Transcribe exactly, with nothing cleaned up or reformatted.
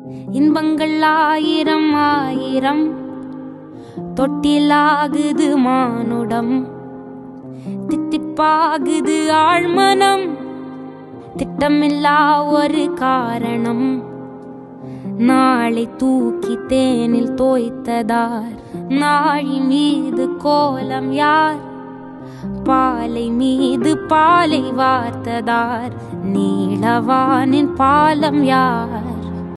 இன்பங்கள் ஆயிரம் ஆயிரம் தொட்டிலாகுது மானுடம், தித்திப்பாகுது ஆழ்மனம், திட்டமில்லா ஒரு காரணம். நாளை தூக்கி தேனில் தோய்த்ததார், நாழி மீது கோலம் யார், பாலை மீது பாலை வார்த்ததார், நீளவானின் பாலம் யார்.